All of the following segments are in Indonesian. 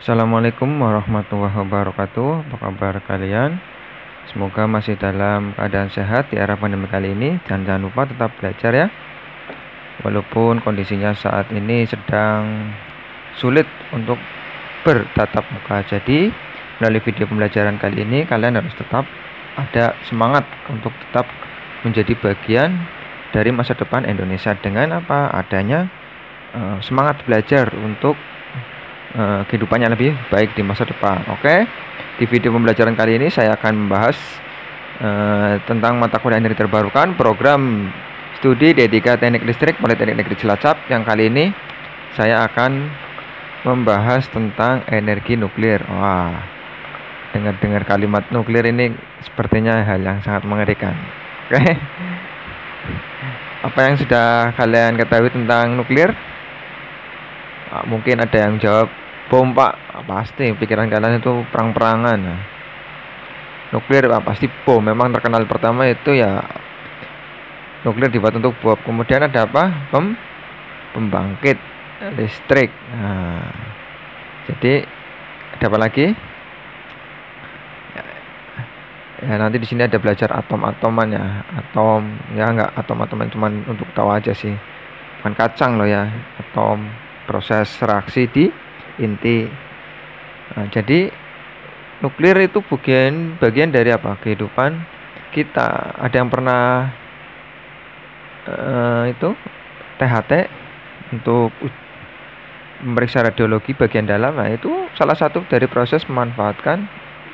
Assalamualaikum warahmatullahi wabarakatuh. Apa kabar kalian? Semoga masih dalam keadaan sehat di era pandemi kali ini. Dan jangan lupa tetap belajar ya. Walaupun kondisinya saat ini sedang sulit untuk bertatap muka. Jadi melalui video pembelajaran kali ini kalian harus tetap ada semangat untuk tetap menjadi bagian dari masa depan Indonesia dengan apa adanya semangat belajar untuk kehidupannya lebih baik di masa depan. Oke, di video pembelajaran kali ini saya akan membahas tentang mata kuliah energi terbarukan program studi D3 Teknik Listrik Politeknik Negeri Cilacap. Yang kali ini saya akan membahas tentang energi nuklir. Wah, dengar-dengar kalimat nuklir ini sepertinya hal yang sangat mengerikan. Oke, apa yang sudah kalian ketahui tentang nuklir? Mungkin ada yang jawab bom pak. Pasti pikiran kalian itu perang-perangan. Nuklir pasti bom. Memang terkenal pertama itu ya nuklir dibuat untuk bom. Kemudian ada apa? Pembangkit listrik. Jadi ada apa lagi? Ya, nanti di sini ada belajar atom-atoman ya. Atom ya, enggak atom-atoman cuman untuk tahu aja sih. Bukan kacang loh ya. Atom, proses reaksi di inti. Jadi nuklir itu bagian dari apa? Kehidupan kita. Ada yang pernah itu THT untuk memeriksa radiologi bagian dalam. Nah, itu salah satu dari proses memanfaatkan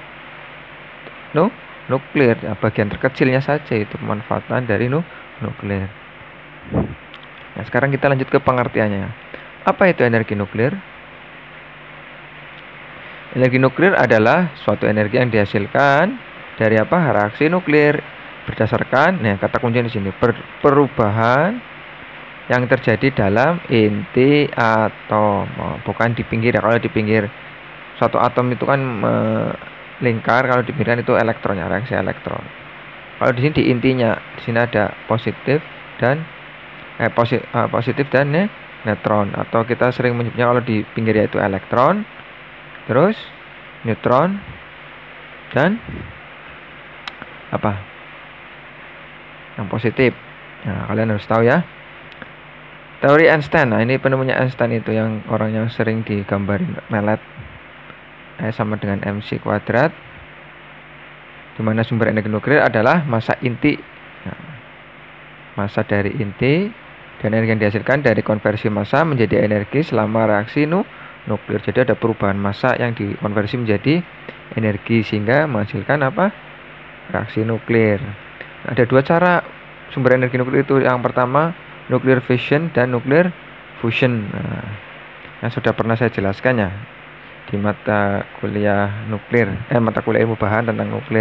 nuklir. Bagian terkecilnya saja itu pemanfaatan dari nuklir. Nah, sekarang kita lanjut ke pengertiannya. Apa itu energi nuklir? Energi nuklir adalah suatu energi yang dihasilkan dari apa? Reaksi nuklir berdasarkan, kata kuncinya di sini, perubahan yang terjadi dalam inti atom. Bukan di pinggir ya. Kalau di pinggir suatu atom itu kan lingkar, kalau di pinggir itu elektronnya, reaksi elektron. Kalau di sini di intinya, di sini ada positif dan neutron, atau kita sering menyebutnya kalau di pinggir yaitu elektron, terus neutron dan apa yang positif. Nah, kalian harus tahu ya teori Einstein. Nah, ini penemunya Einstein itu yang orang yang sering digambarin melet sama dengan mc kuadrat, dimana sumber energi nuklir adalah massa inti. Massa dari inti dan energi yang dihasilkan dari konversi massa menjadi energi selama reaksi nuklir. Jadi ada perubahan massa yang dikonversi menjadi energi sehingga menghasilkan apa? Reaksi nuklir. Ada dua cara sumber energi nuklir itu. Yang pertama nuclear fission dan nuclear fusion. Yang sudah pernah saya jelaskan ya di mata kuliah nuklir, mata kuliah ilmu bahan tentang nuklir.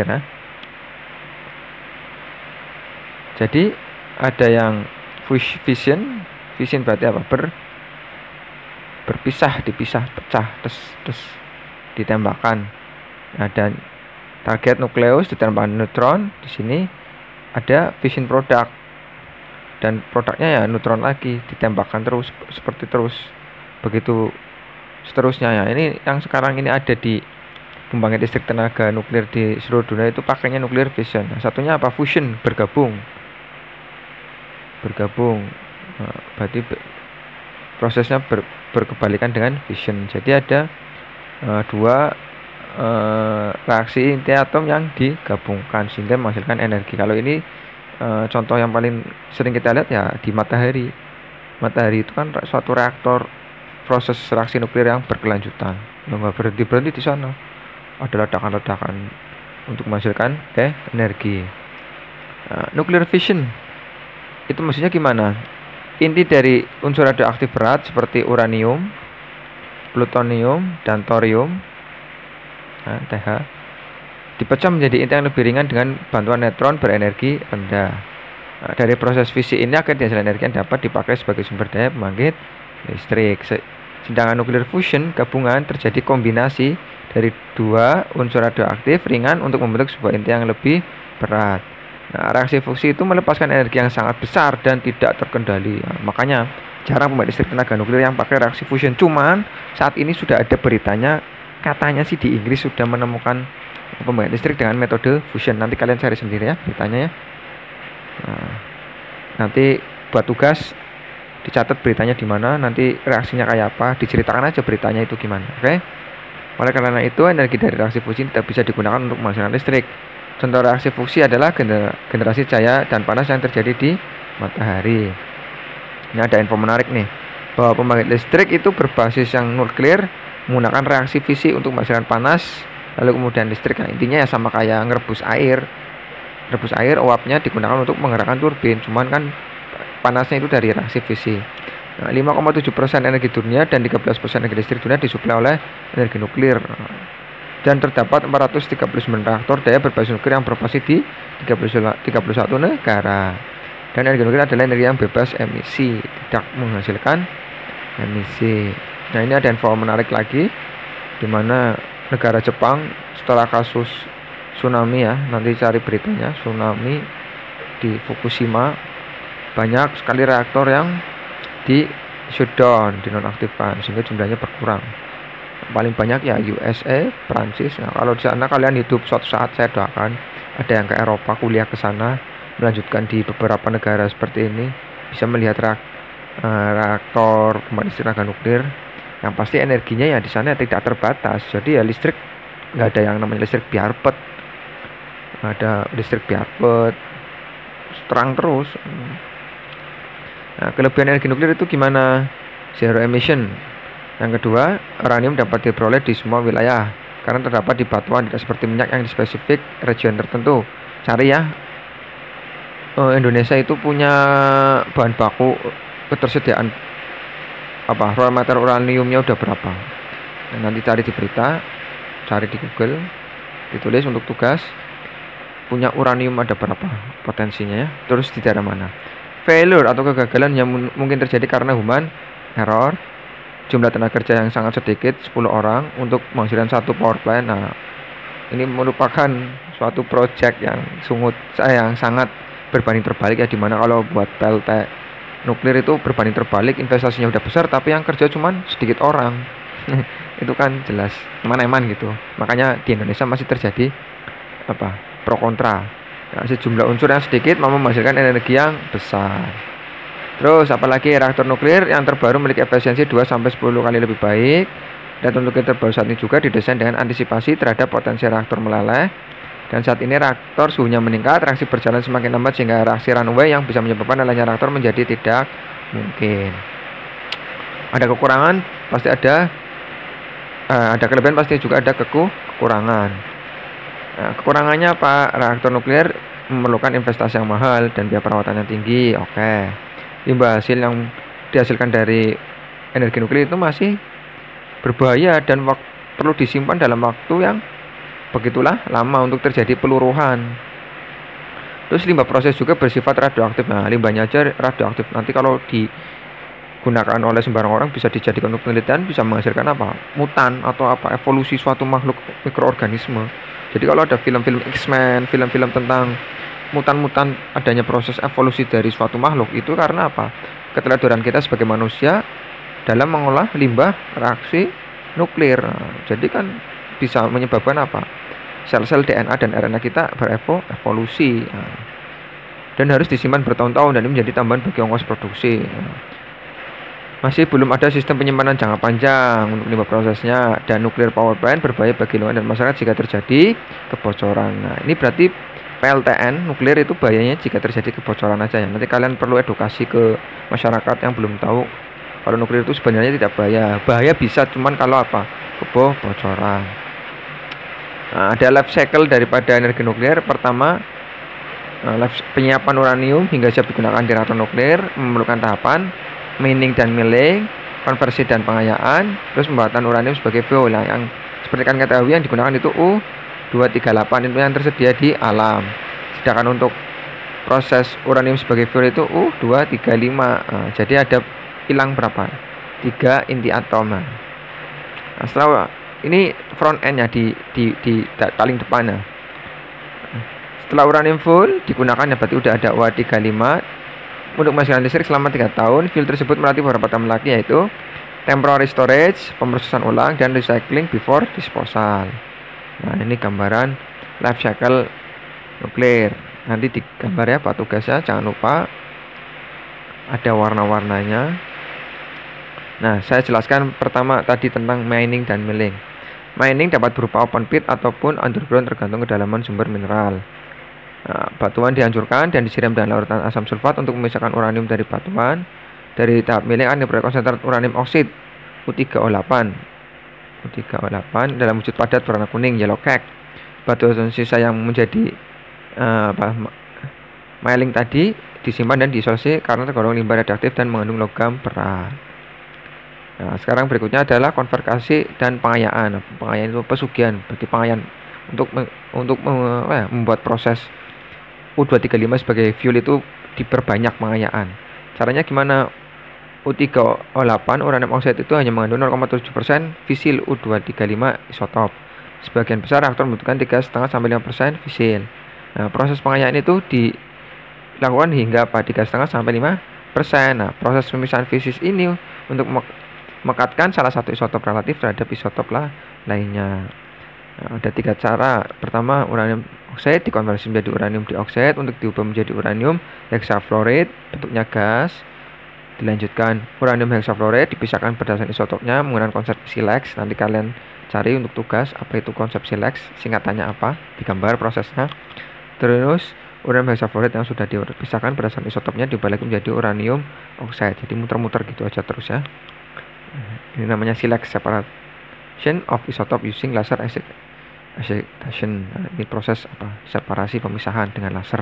Jadi ada yang fission berarti apa? Berpisah, dipisah, pecah, ditembakkan. Dan target nukleus ditembakkan neutron. Di sini ada fission product, dan produknya ya neutron lagi, ditembakkan terus seperti terus begitu seterusnya ya. Ini yang sekarang ini ada di pembangkit listrik tenaga nuklir di seluruh dunia itu pakainya nuclear fission. Satunya apa? Fusion, bergabung. Berarti prosesnya berkebalikan dengan fission. Jadi ada dua reaksi inti atom yang digabungkan sehingga menghasilkan energi. Kalau ini contoh yang paling sering kita lihat ya di matahari. Matahari itu kan suatu reaktor proses reaksi nuklir yang berkelanjutan. Nggak berhenti di sana. Ada ledakan-ledakan untuk menghasilkan energi. Nuclear fission itu maksudnya gimana? Inti dari unsur radioaktif berat seperti uranium, plutonium, dan thorium, Th, dipecah menjadi inti yang lebih ringan dengan bantuan neutron berenergi rendah. Dari proses fisik ini akan dihasilkan energi yang dapat dipakai sebagai sumber daya pembangkit listrik. Sedangkan nuclear fusion gabungan terjadi kombinasi dari dua unsur radioaktif ringan untuk membentuk sebuah inti yang lebih berat. Reaksi fusi itu melepaskan energi yang sangat besar dan tidak terkendali. Makanya jarang pembangkit listrik tenaga nuklir yang pakai reaksi fusion. Cuman saat ini sudah ada beritanya katanya sih di Inggris sudah menemukan pembangkit listrik dengan metode fusion. Nanti kalian cari sendiri ya beritanya ya. Nah, nanti buat tugas dicatat beritanya di mana, nanti reaksinya kayak apa, diceritakan aja beritanya itu gimana. Oke? Oleh karena itu, energi dari reaksi fusi tidak bisa digunakan untuk menghasilkan listrik. Contoh reaksi fusi adalah generasi cahaya dan panas yang terjadi di matahari. Ini ada info menarik nih, bahwa pembangkit listrik itu berbasis yang nuklir, menggunakan reaksi fisi untuk menghasilkan panas, lalu kemudian listrik. Nah, intinya ya sama kayak ngerebus air. Rebus air, uapnya digunakan untuk menggerakkan turbin, cuman kan panasnya itu dari reaksi fisi. Nah, 5,7% energi dunia dan 13% energi listrik dunia disuplai oleh energi nuklir. Dan terdapat 439 reaktor daya berbasis nuklir yang beroperasi di 31 negara. Dan energi nuklir adalah energi yang bebas emisi, tidak menghasilkan emisi. Nah, ini ada info menarik lagi, di mana negara Jepang setelah kasus tsunami ya, nanti cari beritanya, tsunami di Fukushima, banyak sekali reaktor yang di shutdown, dinonaktifkan, sehingga jumlahnya berkurang. Paling banyak ya USA, Prancis. Nah, kalau di sana kalian hidup suatu saat, saya doakan ada yang ke Eropa, kuliah ke sana, melanjutkan di beberapa negara seperti ini, bisa melihat reaktor pembangkit tenaga nuklir. Yang pasti energinya ya di sana tidak terbatas, jadi ya listrik nggak ada yang namanya listrik biarpet. Ada listrik biarpet, terang terus. Nah, kelebihan energi nuklir itu gimana? Zero emission. Yang kedua, uranium dapat diperoleh di semua wilayah karena terdapat di batuan, tidak seperti minyak yang di spesifik region tertentu. Cari ya, Indonesia itu punya bahan baku, ketersediaan raw material uraniumnya udah berapa. Nah, nanti cari di berita, cari di Google, ditulis untuk tugas, punya uranium ada berapa potensinya ya, terus di daerah mana. Failure atau kegagalan yang mungkin terjadi karena human error, jumlah tenaga kerja yang sangat sedikit, 10 orang untuk menghasilkan satu power plant. Nah, ini merupakan suatu project yang sangat berbanding terbalik ya, dimana kalau buat PLT nuklir itu berbanding terbalik, investasinya udah besar tapi yang kerja cuman sedikit orang. Itu kan jelas eman-eman gitu. Makanya di Indonesia masih terjadi pro kontra. Nah, sejumlah unsur yang sedikit mampu menghasilkan energi yang besar. Terus apalagi reaktor nuklir yang terbaru memiliki efisiensi 2-10 kali lebih baik. Dan nuklir terbaru saat ini juga didesain dengan antisipasi terhadap potensi reaktor meleleh. Dan saat ini reaktor suhunya meningkat, reaksi berjalan semakin lambat sehingga reaksi runaway yang bisa menyebabkan lelehnya reaktor menjadi tidak mungkin. Ada kekurangan, pasti ada kelebihan, pasti juga ada kekurangan. Nah, kekurangannya apa? Reaktor nuklir memerlukan investasi yang mahal dan biaya perawatan yang tinggi. Oke. Limbah hasil yang dihasilkan dari energi nuklir itu masih berbahaya dan perlu disimpan dalam waktu yang begitulah lama untuk terjadi peluruhan. Terus limbah proses juga bersifat radioaktif. Nah, limbahnya aja radioaktif. Nanti kalau digunakan oleh sembarang orang bisa dijadikan untuk penelitian, bisa menghasilkan mutan atau evolusi suatu makhluk mikroorganisme. Jadi kalau ada film-film X-Men, film-film tentang mutan-mutan, adanya proses evolusi dari suatu makhluk, itu karena keteledoran kita sebagai manusia dalam mengolah limbah reaksi nuklir. Jadi kan bisa menyebabkan sel-sel DNA dan RNA kita berevolusi. Dan harus disimpan bertahun-tahun dan ini menjadi tambahan bagi ongkos produksi. Masih belum ada sistem penyimpanan jangka panjang untuk limbah prosesnya, dan nuclear power plant berbahaya bagi lingkungan dan masyarakat jika terjadi kebocoran. Nah, ini berarti PLTN nuklir itu bahayanya jika terjadi kebocoran aja ya. Nanti kalian perlu edukasi ke masyarakat yang belum tahu kalau nuklir itu sebenarnya tidak bahaya. Bahaya bisa cuman kalau kebocoran. Nah, ada life cycle daripada energi nuklir. Pertama, penyiapan uranium hingga siap digunakan di reaktor nuklir memerlukan tahapan mining dan milling, konversi dan pengayaan, terus pembuatan uranium sebagai fuel. Nah, yang seperti kan ketahui yang digunakan itu U238 itu yang tersedia di alam. Sedangkan untuk proses uranium sebagai fuel itu U235. Nah, jadi ada hilang berapa? 3 inti atom. Nah, setelah ini front end-nya di paling depannya. Setelah uranium full digunakan ya berarti udah ada U235 untuk menghasilkan listrik selama 3 tahun. Fuel tersebut melatih beberapa tahun lagi, yaitu temporary storage, pemrosesan ulang, dan recycling before disposal. Nah, ini gambaran life cycle nuklir. Nanti di gambarnya apa tugasnya, jangan lupa ada warna-warnanya. Nah, saya jelaskan pertama tadi tentang mining dan milling. Mining dapat berupa open pit ataupun underground tergantung kedalaman sumber mineral. Nah, batuan dihancurkan dan disiram dengan larutan asam sulfat untuk memisahkan uranium dari batuan. Dari tahap milling akan diperoleh konsentrat uranium oksid U3O8 dalam wujud padat berwarna kuning, yellow cake. Batuan sisa yang menjadi mining tadi disimpan dan diisolasi karena tergolong limbah radioaktif dan mengandung logam berat. Nah, sekarang berikutnya adalah konversi dan pengayaan. Pengayaan itu pesugihan, berarti pengayaan untuk membuat proses U235 sebagai fuel itu diperbanyak pengayaan. Caranya gimana? U3O8 uranium oxide itu hanya mengandung 0,7% fisil U235 isotop. Sebagian besar reaktor membutuhkan 3,5 sampai 5% fisil. Nah, proses pengayaan itu dilakukan hingga 3,5 sampai 5%. Nah, proses pemisahan fisis ini untuk mekatkan salah satu isotop relatif terhadap isotop lainnya. Nah, ada 3 cara. Pertama, uranium oxide dikonversi menjadi uranium dioksida untuk diubah menjadi uranium hexafluoride, bentuknya gas. Dilanjutkan, uranium hexafluoride dipisahkan berdasarkan isotopnya menggunakan konsep silex. Nanti kalian cari untuk tugas apa itu konsep silex, singkatannya apa, digambar prosesnya. Terus uranium hexafluoride yang sudah dipisahkan berdasarkan isotopnya diubah lagi menjadi uranium oxide. Jadi muter-muter gitu aja terus ya. Ini namanya silex separation of isotope using laser excitation. Nah, ini proses separasi pemisahan dengan laser.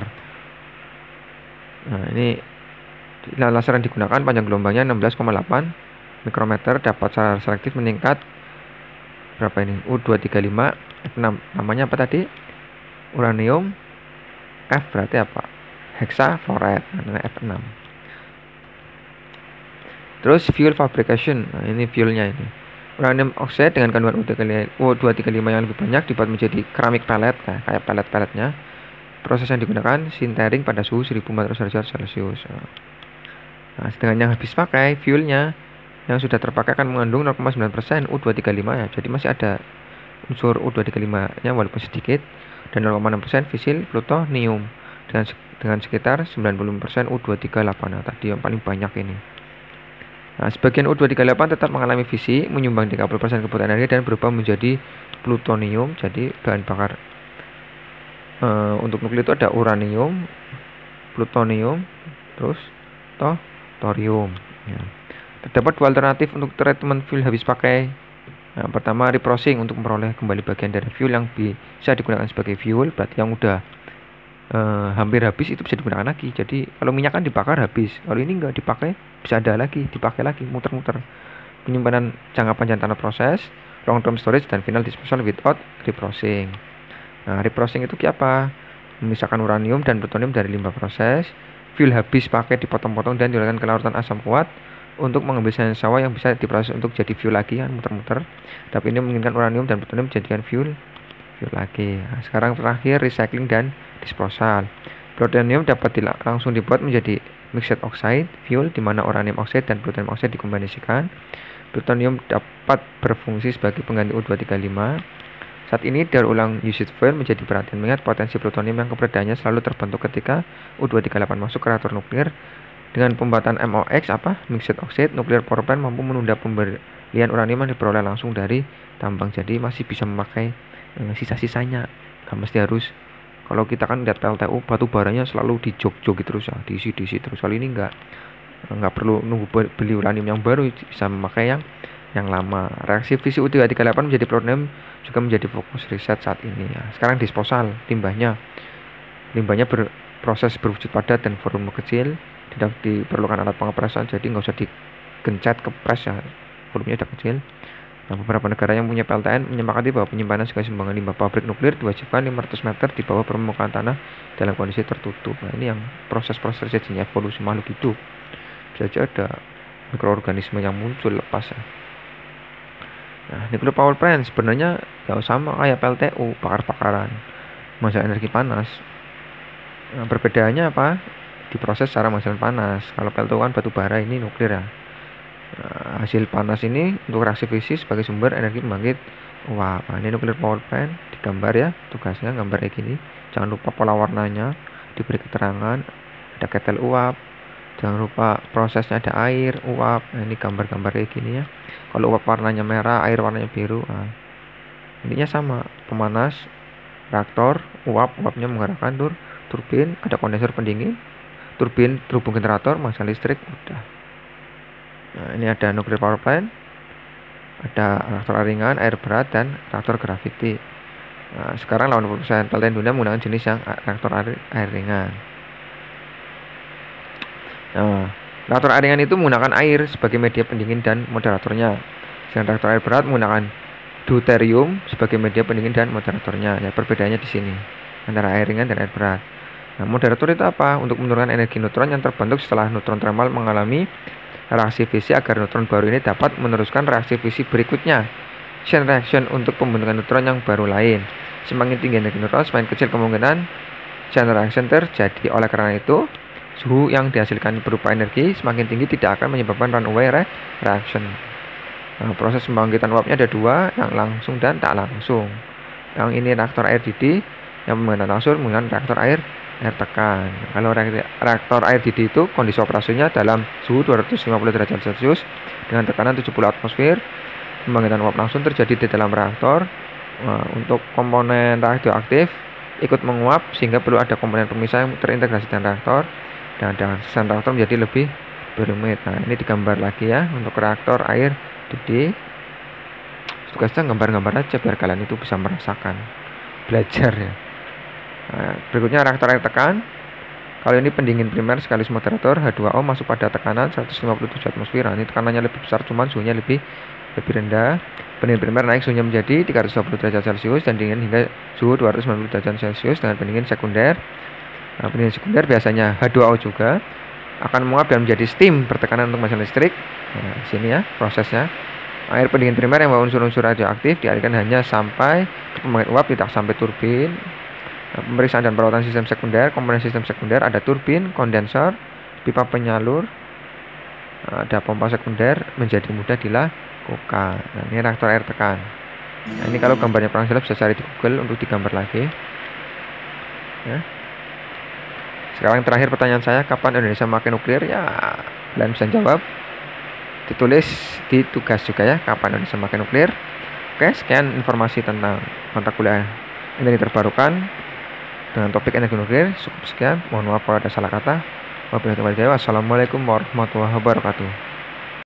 Nah, ini laser yang digunakan panjang gelombangnya 16,8 mikrometer, dapat secara selektif meningkat berapa ini? U235 F6. Namanya apa tadi? Uranium F berarti apa? Hexafluoride. Nah, F6. Terus fuel fabrication. Nah, ini fuelnya ini. Uranium oxide dengan kandungan U235 yang lebih banyak dibuat menjadi keramik pellet, kayak pellet-pelletnya. Proses yang digunakan sintering pada suhu 1400 derajat Celcius. Nah, sedangkan yang habis pakai fuelnya yang sudah terpakai akan mengandung 0,9% U235 ya. Jadi masih ada unsur U235-nya walaupun sedikit, dan 0,6% fisil plutonium dengan sekitar 95% U238. Nah, tadi yang paling banyak ini. Nah, sebagian U238 tetap mengalami fisi, menyumbang 30% kebutuhan energi dan berubah menjadi plutonium. Jadi bahan bakar untuk nuklir itu ada uranium, plutonium, terus thorium. Ya. Terdapat dua alternatif untuk treatment fuel habis pakai. Nah, pertama, reprocessing untuk memperoleh kembali bagian dari fuel yang bisa digunakan sebagai fuel. Berarti yang udah hampir habis itu bisa digunakan lagi. Jadi kalau minyak kan dibakar habis, kalau ini enggak dipakai, bisa ada lagi, dipakai lagi, muter-muter. Penyimpanan jangka panjang tanpa proses, long term storage, dan final disposal without reprocessing. Nah, reprocessing itu apa? Memisahkan uranium dan plutonium dari limbah proses. Fuel habis pakai dipotong-potong dan diolahkan ke larutan asam kuat untuk mengambil senyawa yang bisa diproses untuk jadi fuel lagi, kan muter-muter. Tapi ini menginginkan uranium dan plutonium dijadikan fuel lagi. Nah, sekarang terakhir recycling dan disposal. Plutonium dapat langsung dibuat menjadi mixed oxide fuel, di mana uranium oxide dan plutonium oxide dikombinasikan. Plutonium dapat berfungsi sebagai pengganti U235. Saat ini daur ulang usage fuel menjadi perhatian mengingat potensi plutonium yang keberadaannya selalu terbentuk ketika U238 masuk ke reaktor nuklir. Dengan pembuatan MOX mixed oxide, nuclear power plant mampu menunda pembelian uranium yang diperoleh langsung dari tambang. Jadi masih bisa memakai sisa-sisanya. Nggak mesti harus, kalau kita kan lihat PLTU batu baranya selalu dijog-jogi terus ya, diisi terus. Kali ini nggak perlu nunggu beli uranium yang baru, bisa memakai yang lama. Reaksi fisi U238 menjadi plutonium juga menjadi fokus riset saat ini ya. Sekarang disposal, limbahnya berproses berwujud padat dan volume kecil, tidak diperlukan alat pengepresan, jadi nggak usah digencet kepres ya, volumenya udah kecil. Nah, beberapa negara yang punya PLTN menyepakati bahwa penyimpanan sebagai sumbangan limbah pabrik nuklir diwajibkan 500 meter di bawah permukaan tanah dalam kondisi tertutup. Nah, ini yang proses-proses terjadinya evolusi makhluk hidup. Bisa saja ada mikroorganisme yang muncul lepas ya. Nah, nuclear power plant sebenarnya sama kayak PLTU, bakar-bakaran, menghasilkan energi panas. Nah, perbedaannya apa? Diproses secara menghasilkan panas. Kalau PLTU kan batu bara, ini nuklir ya. Hasil panas ini untuk reaksi fisi sebagai sumber energi pembangkit uap. Ini nuclear power plant digambar ya, tugasnya gambar kayak gini. Jangan lupa pola warnanya, diberi keterangan, ada ketel uap. Jangan lupa prosesnya ada air, uap. Ini gambar-gambar kayak gini ya. Kalau uap warnanya merah, air warnanya biru. Intinya sama, pemanas, reaktor, uapnya menggerakkan turbin, ada kondensor pendingin, turbin terhubung generator, masa listrik, udah. Ini ada nuclear power plant, ada reaktor air ringan, air berat, dan reaktor gravity. Sekarang 80% pln dunia menggunakan jenis yang reaktor air ringan. Reaktor air ringan itu menggunakan air sebagai media pendingin dan moderatornya. Sedangkan reaktor air berat menggunakan deuterium sebagai media pendingin dan moderatornya. Ya, perbedaannya di sini antara air ringan dan air berat. Moderator itu apa? Untuk menurunkan energi neutron yang terbentuk setelah neutron thermal mengalami reaksi fisi agar neutron baru ini dapat meneruskan reaksi fisi berikutnya. Chain reaction untuk pembentukan neutron yang baru lain. Semakin tinggi energi neutron, semakin kecil kemungkinan chain reaction terjadi. Oleh karena itu, suhu yang dihasilkan berupa energi semakin tinggi tidak akan menyebabkan runaway reaction. Proses pembangkitan uapnya ada dua, yang langsung dan tak langsung. Yang ini reaktor air didih, yang pembangkitan langsung menggunakan reaktor air tekan. Kalau reaktor air didih itu kondisi operasinya dalam suhu 250 derajat Celcius dengan tekanan 70 atmosfer. Pembangkitan uap langsung terjadi di dalam reaktor. Untuk komponen radioaktif ikut menguap sehingga perlu ada komponen pemisah yang terintegrasi dengan reaktor, dan desain reaktor menjadi lebih berumit. Ini digambar lagi ya untuk reaktor air didih. Tugasnya gambar-gambar aja biar kalian itu bisa merasakan, belajar ya. Berikutnya reaktor air tekan. Kalau ini pendingin primer sekaligus moderator, H2O masuk pada tekanan 157 atmosfer. Ini tekanannya lebih besar, cuman suhunya lebih rendah. Pendingin primer naik suhunya menjadi 320 derajat Celcius dan dingin hingga suhu 290 derajat Celcius dengan pendingin sekunder. Pendingin sekunder biasanya H2O juga akan menguap dan menjadi steam bertekanan untuk mesin listrik. Sini ya prosesnya. Air pendingin primer yang membawa unsur-unsur radioaktif dialirkan hanya sampai ke pembangkit uap, tidak sampai turbin. Pemeriksaan dan perawatan sistem sekunder. Komponen sistem sekunder ada turbin, kondensor, pipa penyalur, ada pompa sekunder, menjadi mudah dilakukan. Ini reaktor air tekan. Ini kalau gambarnya kurang jelas bisa cari di Google untuk digambar lagi ya. Sekarang terakhir pertanyaan saya, kapan Indonesia memakai nuklir? Ya, kalian bisa jawab, ditulis di tugas juga ya, kapan Indonesia memakai nuklir. Oke, sekian informasi tentang mata kuliah energi terbarukan dengan topik energi nuklir. Cukup sekian, mohon maaf kalau ada salah kata. Wassalamualaikum warahmatullahi wabarakatuh.